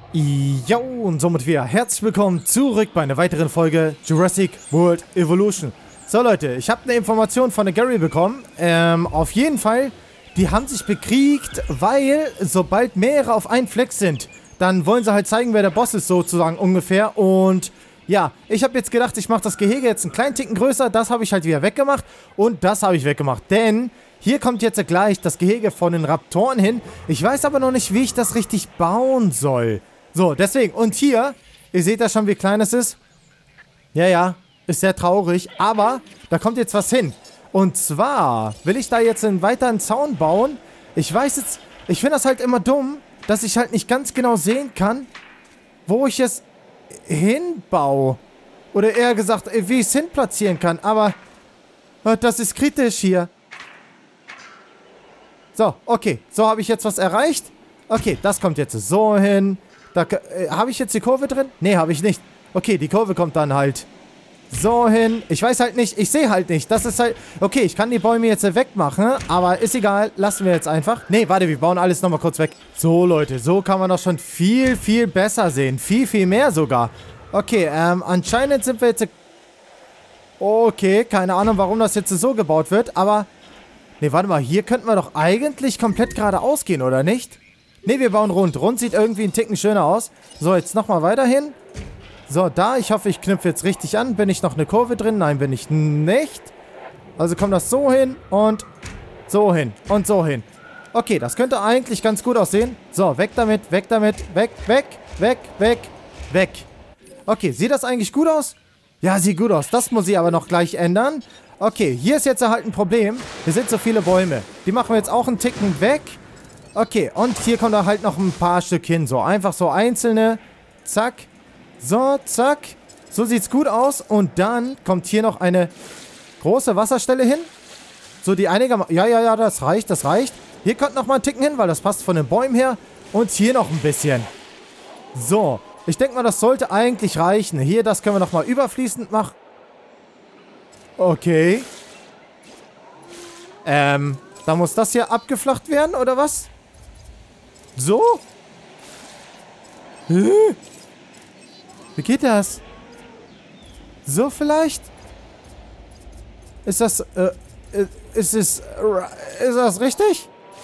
Jo, und somit wieder herzlich willkommen zurück bei einer weiteren Folge Jurassic World Evolution. So Leute, ich habe eine Information von der Gary bekommen. Auf jeden Fall, die haben sich bekriegt, weil sobald mehrere auf einen Fleck sind, dann wollen sie halt zeigen, wer der Boss ist sozusagen ungefähr. Und ja, ich habe jetzt gedacht, ich mache das Gehege jetzt einen kleinen Ticken größer. Das habe ich halt wieder weggemacht und das habe ich weggemacht, denn hier kommt jetzt gleich das Gehege von den Raptoren hin. Ich weiß aber noch nicht, wie ich das richtig bauen soll. So, deswegen. Und hier, ihr seht ja schon, wie klein es ist. Ja, ist sehr traurig. Aber da kommt jetzt was hin. Und zwar will ich da jetzt einen weiteren Zaun bauen. Ich weiß jetzt, ich finde das halt immer dumm, dass ich halt nicht ganz genau sehen kann, wo ich es hinbaue. Oder eher gesagt, wie ich es hinplatzieren kann. Aber das ist kritisch hier. So, okay. So habe ich jetzt was erreicht. Okay, das kommt jetzt so hin. Da, habe ich jetzt die Kurve drin? Nee, habe ich nicht. Okay, die Kurve kommt dann halt so hin. Ich weiß halt nicht, ich sehe halt nicht. Das ist halt... Okay, ich kann die Bäume jetzt wegmachen, aber ist egal. Lassen wir jetzt einfach. Nee, warte, wir bauen alles nochmal kurz weg. So, Leute, so kann man doch schon viel, viel besser sehen. Viel, viel mehr sogar. Okay, anscheinend sind wir jetzt... Okay, keine Ahnung, warum das jetzt so gebaut wird, aber... Nee, warte mal, hier könnten wir doch eigentlich komplett geradeaus gehen, oder nicht? Ne, wir bauen rund. Rund sieht irgendwie einen Ticken schöner aus. So, jetzt nochmal weiter hin. So, da. Ich hoffe, ich knüpfe jetzt richtig an. Bin ich noch eine Kurve drin? Nein, bin ich nicht. Also kommt das so hin und so hin und so hin. Okay, das könnte eigentlich ganz gut aussehen. So, weg damit, weg damit. Weg, weg, weg, weg, weg. Okay, sieht das eigentlich gut aus? Ja, sieht gut aus. Das muss ich aber noch gleich ändern. Okay, hier ist jetzt halt ein Problem. Hier sind so viele Bäume. Die machen wir jetzt auch einen Ticken weg. Okay, und hier kommt da halt noch ein paar Stück hin. So, einfach so einzelne. Zack. So, zack. So sieht's gut aus. Und dann kommt hier noch eine große Wasserstelle hin. So, die einigermaßen... Ja, das reicht, das reicht. Hier kommt noch mal ein Ticken hin, weil das passt von den Bäumen her. Und hier noch ein bisschen. So, ich denke mal, das sollte eigentlich reichen. Hier, das können wir noch mal überfließend machen. Okay. Da muss das hier abgeflacht werden, oder was? So? Wie geht das? So vielleicht? Ist das, ist das richtig?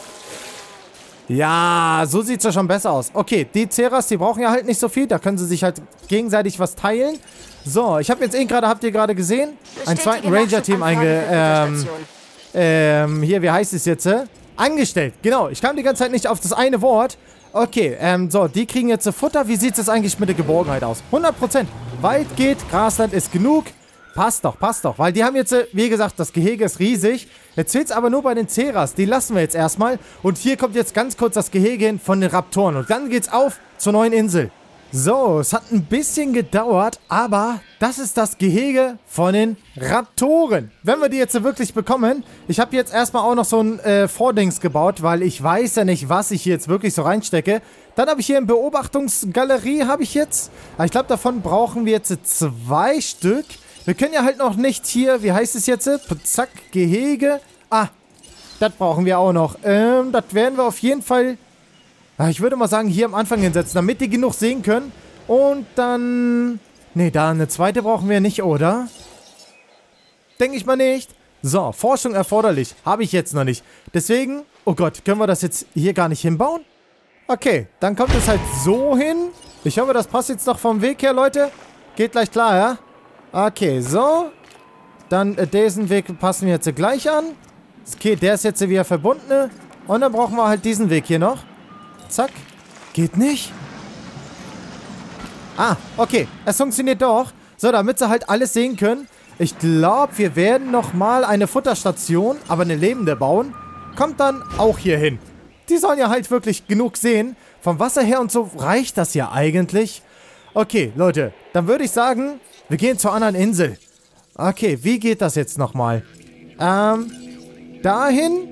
Ja, so sieht es ja schon besser aus. Okay, die Ceras, die brauchen ja halt nicht so viel. Da können sie sich halt gegenseitig was teilen. So, ich habe jetzt gerade, habt ihr gerade gesehen, einen zweiten Ranger-Team hier, wie heißt es jetzt? Angestellt, genau. Ich kam die ganze Zeit nicht auf das eine Wort. Okay, so, die kriegen jetzt Futter. Wie sieht es eigentlich mit der Geborgenheit aus? 100%. Wald geht, Grasland ist genug. Passt doch, weil die haben jetzt, wie gesagt, das Gehege ist riesig. Jetzt fehlt es aber nur bei den Ceras. Die lassen wir jetzt erstmal. Und hier kommt jetzt ganz kurz das Gehege hin von den Raptoren. Und dann geht's auf zur neuen Insel. So, es hat ein bisschen gedauert, aber das ist das Gehege von den Raptoren. Wenn wir die jetzt wirklich bekommen, ich habe jetzt erstmal auch noch so ein Vordings gebaut, weil ich weiß ja nicht, was ich hier jetzt wirklich so reinstecke. Dann habe ich hier eine Beobachtungsgalerie, habe ich jetzt. Ich glaube, davon brauchen wir jetzt 2 Stück. Wir können ja halt noch nicht hier, wie heißt es jetzt? Zack, Gehege. Ah, das brauchen wir auch noch. Das werden wir auf jeden Fall... Ich würde mal sagen, hier am Anfang hinsetzen, damit die genug sehen können. Und dann... Nee, da eine zweite brauchen wir nicht, oder? Denke ich mal nicht. So, Forschung erforderlich. Habe ich jetzt noch nicht. Deswegen... Oh Gott, können wir das jetzt hier gar nicht hinbauen? Okay, dann kommt es halt so hin. Ich hoffe, das passt jetzt noch vom Weg her, Leute. Geht gleich klar, ja? Okay, so. Dann diesen Weg passen wir jetzt gleich an. Okay, der ist jetzt wieder verbunden. Und dann brauchen wir halt diesen Weg hier noch. Zack. Geht nicht? Ah, okay. Es funktioniert doch. So, damit sie halt alles sehen können. Ich glaube, wir werden nochmal eine Futterstation, aber eine lebende bauen. Kommt dann auch hier hin. Die sollen ja halt wirklich genug sehen. Vom Wasser her und so reicht das ja eigentlich. Okay, Leute. Dann würde ich sagen, wir gehen zur anderen Insel. Okay, wie geht das jetzt nochmal? Dahin?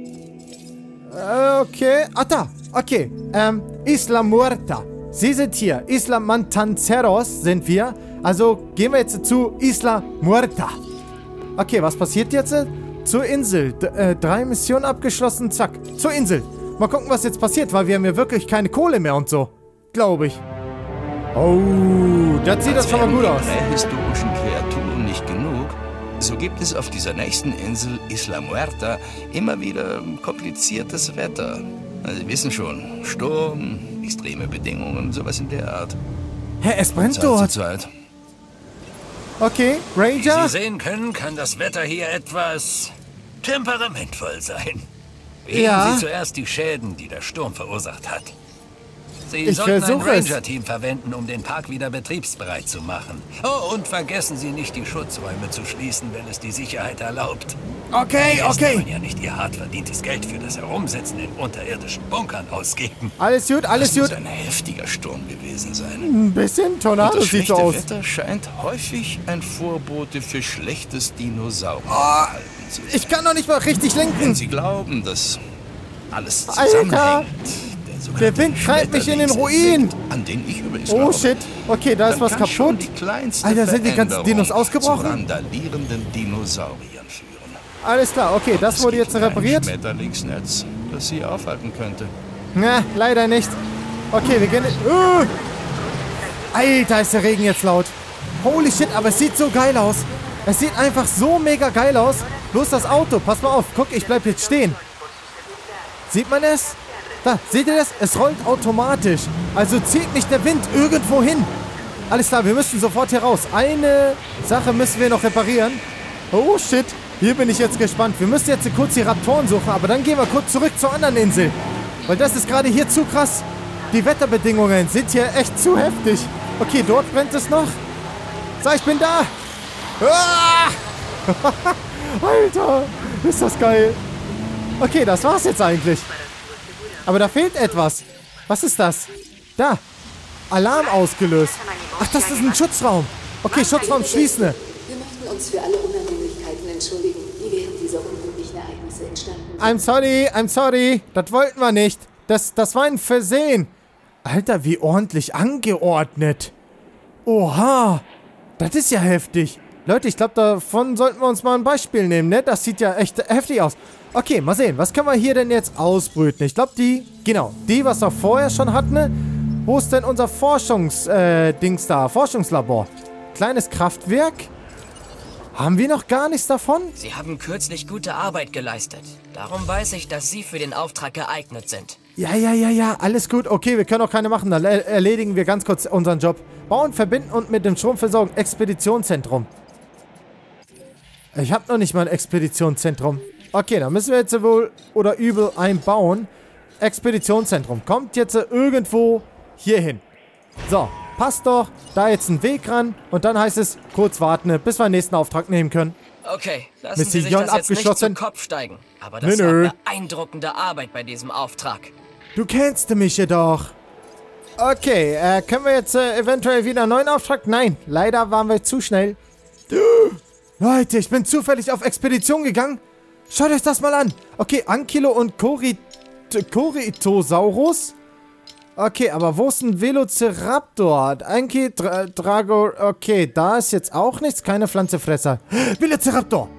Okay. Ah, da. Okay, Isla Muerta. Sie sind hier. Isla Mantanceros sind wir. Also gehen wir jetzt zu Isla Muerta. Okay, was passiert jetzt? Zur Insel. 3 Missionen abgeschlossen. Zack. Zur Insel. Mal gucken, was jetzt passiert, weil wir haben ja wirklich keine Kohle mehr und so. glaube ich. Oh, das sieht das schon mal gut aus. Prähistorischen Kreaturen nicht genug, so gibt es auf dieser nächsten Insel Isla Muerta immer wieder kompliziertes Wetter. Also Sie wissen schon, Sturm, extreme Bedingungen, sowas in der Art. Hä, es brennt Zeit dort. zu Zeit. Okay, Wie Ranger. Sie sehen können, kann das Wetter hier etwas temperamentvoll sein. Wählen Ja. Sie zuerst die Schäden, die der Sturm verursacht hat. Sie Ich sollten ein versuche es. Ranger-Team verwenden, um den Park wieder betriebsbereit zu machen. Oh, und vergessen Sie nicht, die Schutzräume zu schließen, wenn es die Sicherheit erlaubt. Okay, Jetzt okay. wollen ja nicht Ihr hart verdientes Geld für das Herumsitzen in unterirdischen Bunkern ausgeben. Alles gut, alles Das muss gut. ein heftiger Sturm gewesen sein. Ein bisschen Tornado Das sieht schlechte so aus. Wetter scheint häufig ein Vorbote für schlechtes Dinosaurier zu sein. Ich kann doch nicht mal richtig Wenn lenken. Sie glauben, dass alles Alter! zusammenhängt. Der Wind treibt mich in den Ruin. An den ich übrigens Oh glaube, shit. Okay, da ist dann was kann schon kaputt. die kleinste Alter, sind die ganzen Veränderung Dinos ausgebrochen? Zu randalierenden Dinosauriern führen. Alles klar, okay, das wurde jetzt gibt kein repariert. Schmetterlingsnetz, das sie aufhalten könnte. Na, leider nicht. Okay, wir gehen... Alter, ist der Regen jetzt laut. Holy shit, aber es sieht so geil aus. Es sieht einfach so mega geil aus. Bloß das Auto, pass mal auf. Guck, ich bleib jetzt stehen. Sieht man es? Da, seht ihr das? Es rollt automatisch. Also zieht mich der Wind irgendwo hin. Alles klar, wir müssen sofort hier raus. Eine Sache müssen wir noch reparieren. Oh shit, hier bin ich jetzt gespannt. Wir müssen jetzt kurz die Raptoren suchen, aber dann gehen wir kurz zurück zur anderen Insel. Weil das ist gerade hier zu krass. Die Wetterbedingungen sind hier echt zu heftig. Okay, dort brennt es noch. So, ich bin da. Ah! Alter, ist das geil. Okay, das war's jetzt eigentlich. Aber da fehlt etwas. Was ist das? Da. Alarm ausgelöst. Ach, das ist ein Schutzraum. Okay, Schutzraum schließen. Wir möchten uns für alle Unannehmlichkeiten entschuldigen, die während dieser unglücklichen Ereignisse entstanden sind. I'm sorry. Das wollten wir nicht. Das war ein Versehen. Alter, wie ordentlich angeordnet. Oha. Das ist ja heftig. Leute, ich glaube, davon sollten wir uns mal ein Beispiel nehmen, ne? Das sieht ja echt heftig aus. Okay, mal sehen. Was können wir hier denn jetzt ausbrüten? Ich glaube, die, was wir vorher schon hatten, ne? Wo ist denn unser Forschungsdings da? Forschungslabor. Kleines Kraftwerk. Haben wir noch gar nichts davon? Sie haben kürzlich gute Arbeit geleistet. Darum weiß ich, dass Sie für den Auftrag geeignet sind. Ja, alles gut. Okay, wir können auch keine machen. Dann erledigen wir ganz kurz unseren Job. Bauen, verbinden und mit dem Strom versorgen. Expeditionszentrum. Ich habe noch nicht mal ein Expeditionszentrum. Okay, dann müssen wir jetzt wohl oder übel einbauen. Expeditionszentrum. Kommt jetzt irgendwo hier hin. So, passt doch. Da jetzt ein Weg ran. Und dann heißt es, kurz warten, bis wir den nächsten Auftrag nehmen können. Okay, lassen Sie sich Mission das jetzt nicht abgeschlossen. zu Kopf steigen. Aber das Nö. war beeindruckende Arbeit bei diesem Auftrag. Du kennst mich jedoch. Okay, können wir jetzt eventuell wieder einen neuen Auftrag? Nein, leider waren wir zu schnell. Leute, ich bin zufällig auf Expedition gegangen. Schaut euch das mal an. Okay, Ankylo und Corythosaurus. Okay, aber wo ist ein Velociraptor? Drago... Okay, da ist jetzt auch nichts. Keine Pflanzefresser. Velociraptor.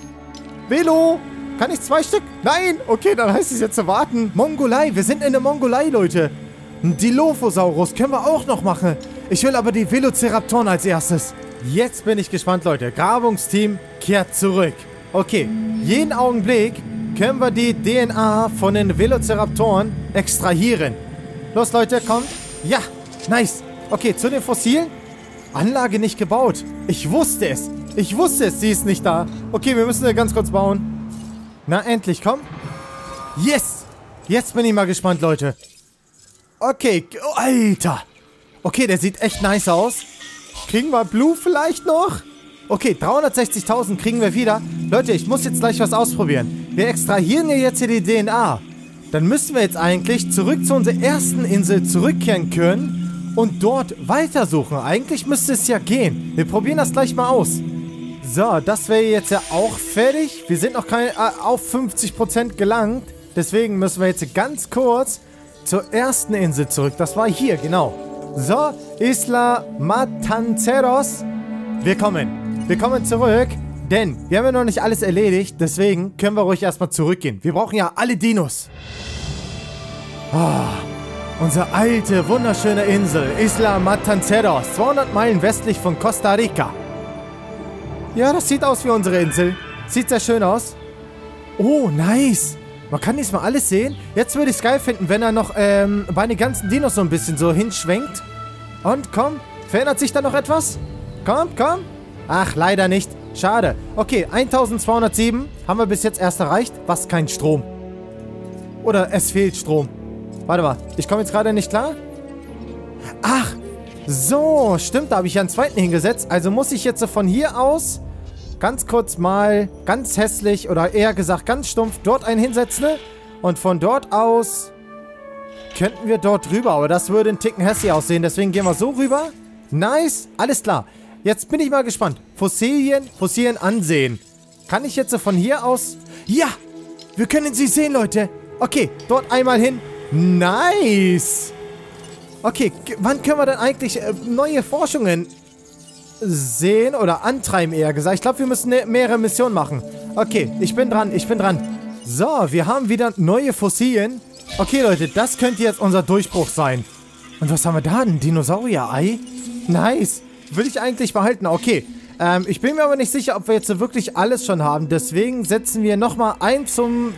Velo. Kann ich 2 Stück? Nein. Okay, dann heißt es jetzt zu warten. Mongolei. Wir sind in der Mongolei, Leute. Ein Dilophosaurus können wir auch noch machen. Ich will aber die Velociraptoren als erstes. Jetzt bin ich gespannt, Leute. Grabungsteam kehrt zurück. Okay, jeden Augenblick können wir die DNA von den Velociraptoren extrahieren. Los, Leute, kommt. Ja, nice. Okay, zu den Fossilen. Anlage nicht gebaut. Ich wusste es. Sie ist nicht da. Okay, wir müssen sie ganz kurz bauen. Na, endlich, komm. Yes. Jetzt bin ich mal gespannt, Leute. Okay, oh, Alter. Okay, der sieht echt nice aus. Kriegen wir Blue vielleicht noch? Okay, 360.000 kriegen wir wieder. Leute, ich muss jetzt gleich was ausprobieren. Wir extrahieren ja jetzt hier die DNA. Dann müssen wir jetzt eigentlich zurück zu unserer ersten Insel zurückkehren können und dort weitersuchen. Eigentlich müsste es ja gehen. Wir probieren das gleich mal aus. So, das wäre jetzt ja auch fertig. Wir sind noch auf 50% gelangt. Deswegen müssen wir jetzt ganz kurz zur ersten Insel zurück. Das war hier, genau. So, Isla Matanceros. Wir kommen zurück, denn wir haben ja noch nicht alles erledigt. Deswegen können wir ruhig erstmal zurückgehen. Wir brauchen ja alle Dinos. Unsere alte, wunderschöne Insel, Isla Matanceros, 200 Meilen westlich von Costa Rica. Ja, das sieht aus wie unsere Insel. Sieht sehr schön aus. Oh, nice. Man kann diesmal alles sehen. Jetzt würde ich es geil finden, wenn er noch bei den ganzen Dinos so ein bisschen so hinschwenkt. Und komm, verändert sich da noch etwas? Komm, komm. Ach, leider nicht. Schade. Okay, 1207 haben wir bis jetzt erst erreicht. Was, kein Strom? Oder es fehlt Strom. Warte mal, ich komme jetzt gerade nicht klar. Ach, so, stimmt, da habe ich ja einen zweiten hingesetzt. Also muss ich jetzt von hier aus ganz kurz mal ganz hässlich oder eher gesagt ganz stumpf dort einen hinsetzen. Und von dort aus könnten wir dort rüber. Aber das würde ein Ticken hässlich aussehen. Deswegen gehen wir so rüber. Nice, alles klar. Jetzt bin ich mal gespannt. Fossilien ansehen. Kann ich jetzt von hier aus... Ja, wir können sie sehen, Leute. Okay, dort einmal hin. Nice. Okay, wann können wir denn eigentlich neue Forschungen sehen oder antreiben, eher gesagt? Ich glaube, wir müssen mehrere Missionen machen. Okay, ich bin dran. So, wir haben wieder neue Fossilien. Okay, Leute, das könnte jetzt unser Durchbruch sein. Und was haben wir da? Ein Dinosaurier-Ei? Nice. Will ich eigentlich behalten. Okay, ich bin mir aber nicht sicher, ob wir jetzt wirklich alles schon haben. Deswegen setzen wir nochmal ein zum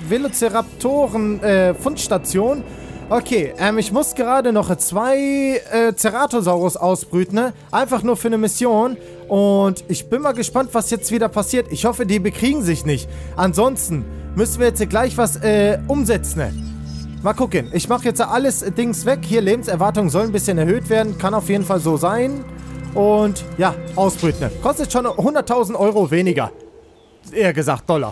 Velociraptoren-Fundstation. Okay, ich muss gerade noch 2 Ceratosaurus ausbrüten, ne? Einfach nur für eine Mission. Und ich bin mal gespannt, was jetzt wieder passiert. Ich hoffe, die bekriegen sich nicht. Ansonsten müssen wir jetzt gleich was umsetzen, ne? Mal gucken. Ich mache jetzt alles Dings weg. Hier, Lebenserwartung soll ein bisschen erhöht werden. Kann auf jeden Fall so sein. Und ja, ausbrüten, ne? Kostet schon 100.000 Euro weniger. Eher gesagt Dollar.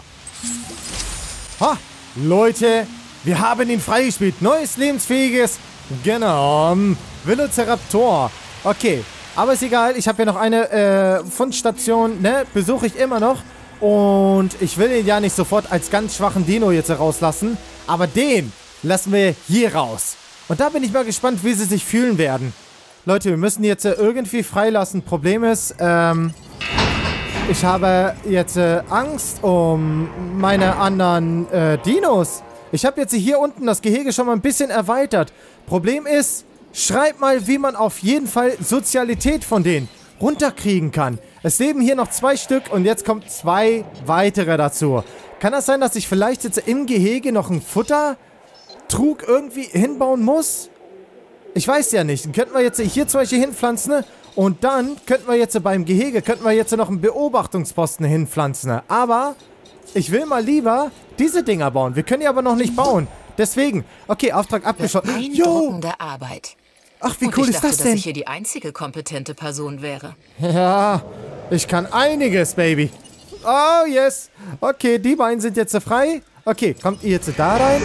Ha, Leute... Wir haben ihn freigespielt. Neues, lebensfähiges, genau, Velociraptor. Okay, aber ist egal. Ich habe ja noch eine Fundstation, ne? Besuche ich immer noch. Und ich will ihn ja nicht sofort als ganz schwachen Dino jetzt rauslassen. Aber den lassen wir hier raus. Und da bin ich mal gespannt, wie sie sich fühlen werden. Leute, wir müssen jetzt irgendwie freilassen. Problem ist, ich habe jetzt Angst um meine anderen Dinos. Ich habe jetzt hier unten das Gehege schon mal ein bisschen erweitert. Problem ist, schreibt mal, wie man auf jeden Fall Sozialität von denen runterkriegen kann. Es leben hier noch 2 Stück und jetzt kommen 2 weitere dazu. Kann das sein, dass ich vielleicht jetzt im Gehege noch einen Futtertrug irgendwie hinbauen muss? Ich weiß ja nicht. Dann könnten wir jetzt hier zum Beispiel hinpflanzen und dann könnten wir jetzt beim Gehege noch einen Beobachtungsposten hinpflanzen. Aber... ich will mal lieber diese Dinger bauen. Wir können die aber noch nicht bauen. Deswegen. Okay, Auftrag abgeschlossen. Beeindruckende Arbeit. Ach, wie cool ist das denn? Dass ich hier die einzige kompetente Person wäre. Ja, ich kann einiges, Baby. Oh, yes. Okay, die beiden sind jetzt frei. Okay, kommt ihr jetzt da rein?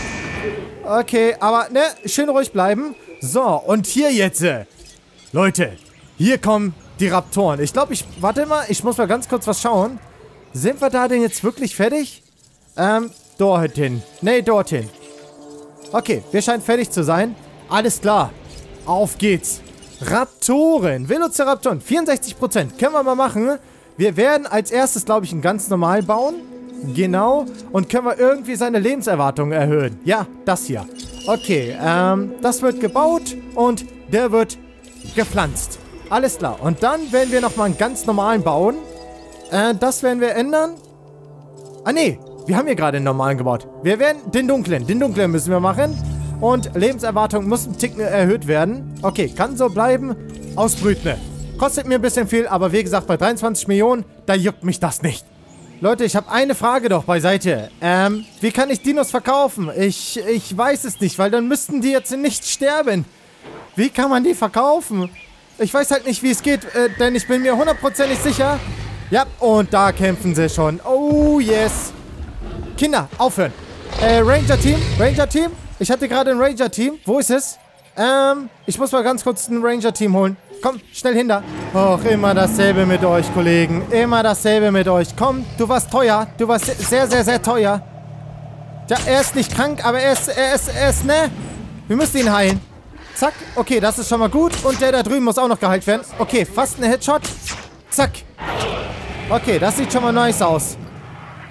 Okay, aber, ne, schön ruhig bleiben. So, und hier jetzt. Leute, hier kommen die Raptoren. Ich glaube, warte mal, ich muss mal ganz kurz was schauen. Sind wir da denn jetzt wirklich fertig? Dorthin. Nee, dorthin. Okay, wir scheinen fertig zu sein. Alles klar. Auf geht's. Raptoren. Velociraptoren. 64%. Können wir mal machen. Wir werden als erstes, glaube ich, einen ganz normal bauen. Genau. Und können wir irgendwie seine Lebenserwartung erhöhen. Ja, das hier. Okay, das wird gebaut und der wird gepflanzt. Alles klar. Und dann werden wir nochmal einen ganz normalen bauen. Das werden wir ändern. Ah, nee. Wir haben hier gerade einen normalen gebaut. Wir werden den dunklen. Den dunklen müssen wir machen. Und Lebenserwartung muss ein Ticken erhöht werden. Okay, kann so bleiben. Ausbrüten. Kostet mir ein bisschen viel, aber wie gesagt, bei 23 Millionen, da juckt mich das nicht. Leute, ich habe eine Frage doch beiseite. Wie kann ich Dinos verkaufen? Ich weiß es nicht, weil dann müssten die jetzt nicht sterben. Wie kann man die verkaufen? Ich weiß halt nicht, wie es geht, denn ich bin mir 100%ig sicher. Ja, und da kämpfen sie schon. Oh, yes. Kinder, aufhören. Ranger-Team. Ranger-Team. Ich hatte gerade ein Ranger-Team. Wo ist es? Ich muss mal ganz kurz ein Ranger-Team holen. Komm, schnell hinter. Och, immer dasselbe mit euch, Kollegen. Immer dasselbe mit euch. Komm, du warst teuer. Du warst sehr, sehr, sehr teuer. Ja, er ist nicht krank, aber er ist, ne? Wir müssen ihn heilen. Zack. Okay, das ist schon mal gut. Und der da drüben muss auch noch geheilt werden. Okay, fast ein Headshot. Zack. Okay, das sieht schon mal nice aus.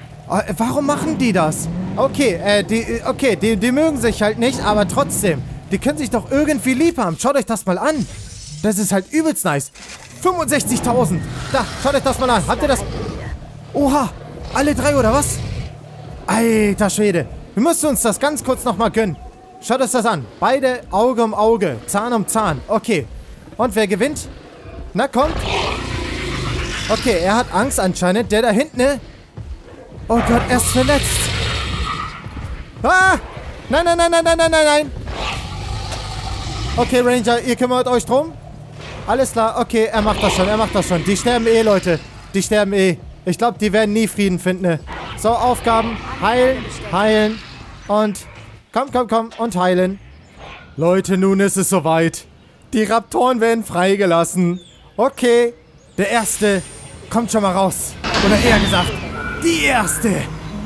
Warum machen die das? Okay, die mögen sich halt nicht, aber trotzdem. Die können sich doch irgendwie lieb haben. Schaut euch das mal an. Das ist halt übelst nice. 65.000. Da, schaut euch das mal an. Habt ihr das? Oha, alle 3 oder was? Alter Schwede. Wir müssen uns das ganz kurz nochmal gönnen. Schaut euch das an. Beide Auge um Auge. Zahn um Zahn. Okay. Und wer gewinnt? Na, kommt. Okay, er hat Angst anscheinend. Der da hinten, ne? Oh Gott, er ist verletzt. Ah! Nein, nein, nein, nein, nein, nein, nein, nein. Okay, Ranger, ihr kümmert euch drum. Alles klar, okay, er macht das schon, er macht das schon. Die sterben eh, Leute. Die sterben eh. Ich glaube, die werden nie Frieden finden. Ne? So, Aufgaben. Heilen, heilen. Und komm, komm, komm. Und heilen. Leute, nun ist es soweit. Die Raptoren werden freigelassen. Okay. Der Erste kommt schon mal raus. Oder eher gesagt, die Erste.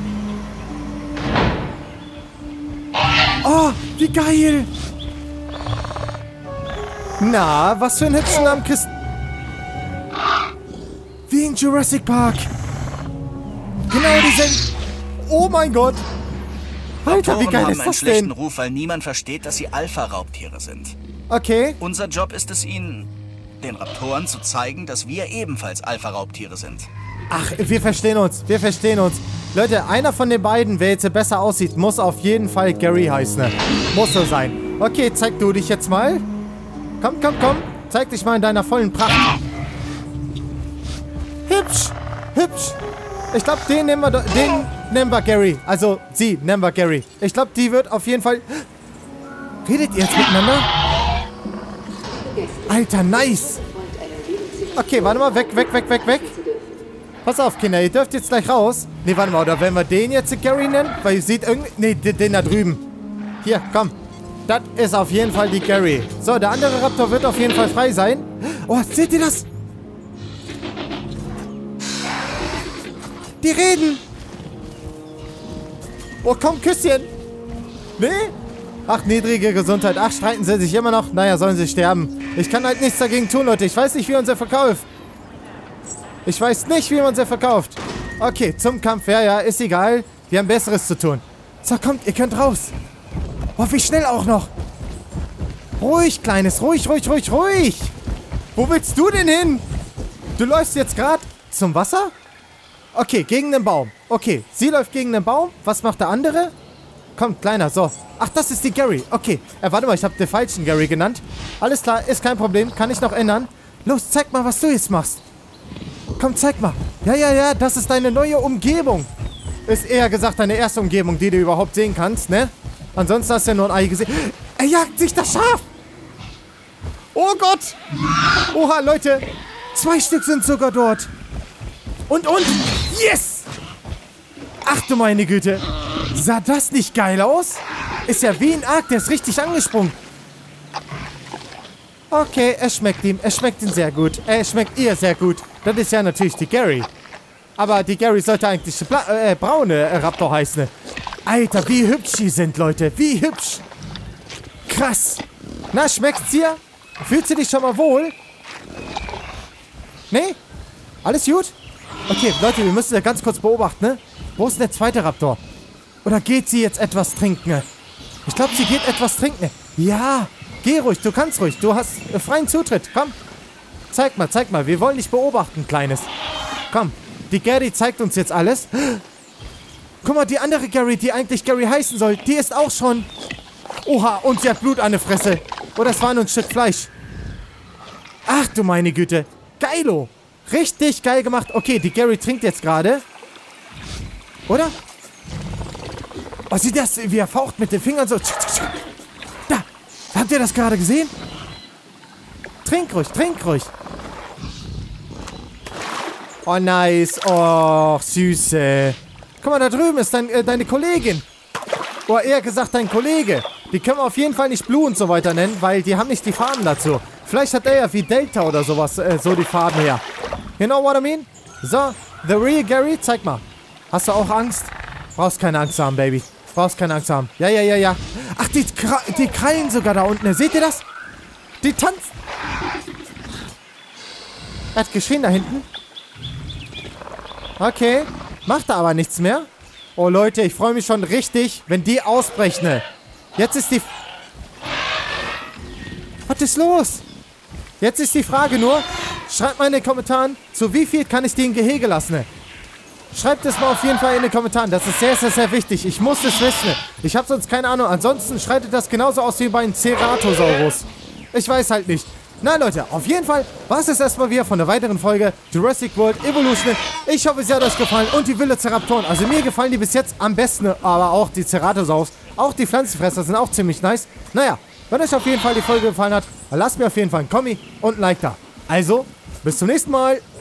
Oh, wie geil. Na, was für ein hübschen Namen, Chris. Wie in Jurassic Park. Genau diese... Oh mein Gott. Alter, wie geil haben ist einen das schlechten denn? Ruf, weil niemand versteht, dass sie Alpha-Raubtiere sind. Okay. Unser Job ist es ihnen, den Raptoren zu zeigen, dass wir ebenfalls Alpha-Raubtiere sind. Ach, wir verstehen uns. Wir verstehen uns. Leute, einer von den beiden, wer jetzt besser aussieht, muss auf jeden Fall Gary heißen. Ne? Muss so sein. Okay, zeig du dich jetzt mal. Komm, komm, komm. Zeig dich mal in deiner vollen Pracht. Hübsch. Hübsch. Ich glaube, den nehmen wir Gary. Also, sie nennen wir Gary. Ich glaube, die wird auf jeden Fall... Redet ihr jetzt miteinander? Alter, nice. Okay, warte mal. Weg, weg, weg, weg, weg. Pass auf, Kinder. Ihr dürft jetzt gleich raus. Nee, warte mal. Oder wenn wir den jetzt Gary nennen? Weil ihr seht irgendwie... Nee, den da drüben. Hier, komm. Das ist auf jeden Fall die Gary. So, der andere Raptor wird auf jeden Fall frei sein. Oh, seht ihr das? Die reden. Oh, komm, Küsschen. Nee? Ach, niedrige Gesundheit. Ach, streiten sie sich immer noch? Naja, sollen sie sterben. Ich kann halt nichts dagegen tun, Leute. Ich weiß nicht, wie man sie verkauft. Ich weiß nicht, wie man sie verkauft. Okay, zum Kampf. Ja, ja, ist egal. Wir haben Besseres zu tun. So, kommt, ihr könnt raus. Oh, wie schnell auch noch. Ruhig, Kleines. Ruhig, ruhig, ruhig, ruhig. Wo willst du denn hin? Du läufst jetzt gerade zum Wasser? Okay, gegen den Baum. Okay, sie läuft gegen den Baum. Was macht der andere? Komm, Kleiner, so. Ach, das ist die Gary. Okay. Warte mal, ich habe den falschen Gary genannt. Alles klar, ist kein Problem. Kann ich noch ändern. Los, zeig mal, was du jetzt machst. Komm, zeig mal. Ja, ja, ja, das ist deine neue Umgebung. Ist eher gesagt deine erste Umgebung, die du überhaupt sehen kannst, ne? Ansonsten hast du ja nur ein Ei gesehen. Er jagt sich das Schaf. Oh Gott. Oha, Leute. 2 Stück sind sogar dort. Und. Yes. Ach du meine Güte. Sah das nicht geil aus? Ist ja wie ein Ark, der ist richtig angesprungen. Okay, es schmeckt ihm. Es schmeckt ihm sehr gut. Es schmeckt ihr sehr gut. Das ist ja natürlich die Gary. Aber die Gary sollte eigentlich braune Raptor heißen. Alter, wie hübsch die sind, Leute. Wie hübsch. Krass. Na, schmeckt's dir? Fühlst du dich schon mal wohl? Nee? Alles gut? Okay, Leute, wir müssen ja ganz kurz beobachten, ne? Wo ist denn der zweite Raptor? Oder geht sie jetzt etwas trinken? Ich glaube, sie geht etwas trinken. Ja, geh ruhig, du kannst ruhig. Du hast freien Zutritt. Komm. Zeig mal. Wir wollen dich beobachten, Kleines. Komm, die Gary zeigt uns jetzt alles. Guck mal, die andere Gary, die eigentlich Gary heißen soll, die ist auch schon... Oha, und sie hat Blut an der Fresse. Oder es war nur ein Stück Fleisch. Ach du meine Güte. Geilo. Richtig geil gemacht. Okay, die Gary trinkt jetzt gerade. Oder? Oh, sieht das, wie er faucht mit den Fingern so. Da. Habt ihr das gerade gesehen? Trink ruhig, trink ruhig. Oh, nice. Oh, Süße. Guck mal, da drüben ist deine Kollegin. Oder eher gesagt, dein Kollege. Die können wir auf jeden Fall nicht Blue und so weiter nennen, weil die haben nicht die Farben dazu. Vielleicht hat er ja wie Delta oder sowas so die Farben her. You know what I mean? So, the real Gary, zeig mal. Hast du auch Angst? Brauchst keine Angst haben, Baby. Brauchst keine Angst haben. Ja, ja, ja, ja. Ach, die krallen sogar da unten. Seht ihr das? Die tanzen. Er hat geschrien da hinten. Okay. Macht er aber nichts mehr. Oh, Leute, ich freue mich schon richtig, wenn die ausbrechen. Jetzt ist die... Was ist los? Jetzt ist die Frage nur, schreibt mal in den Kommentaren, zu wie viel kann ich die in Gehege lassen? Schreibt es mal auf jeden Fall in den Kommentaren. Das ist sehr, sehr, sehr wichtig. Ich muss es wissen. Ich habe sonst keine Ahnung. Ansonsten schreitet das genauso aus wie bei einem Ceratosaurus. Ich weiß halt nicht. Na Leute, auf jeden Fall war es erstmal wieder von der weiteren Folge Jurassic World Evolution. Ich hoffe, sie hat euch gefallen. Und die Velociraptoren. Also mir gefallen die bis jetzt am besten. Aber auch die Ceratosaurus. Auch die Pflanzenfresser sind auch ziemlich nice. Naja, wenn euch auf jeden Fall die Folge gefallen hat, dann lasst mir auf jeden Fall ein Kommi und ein Like da. Also, bis zum nächsten Mal.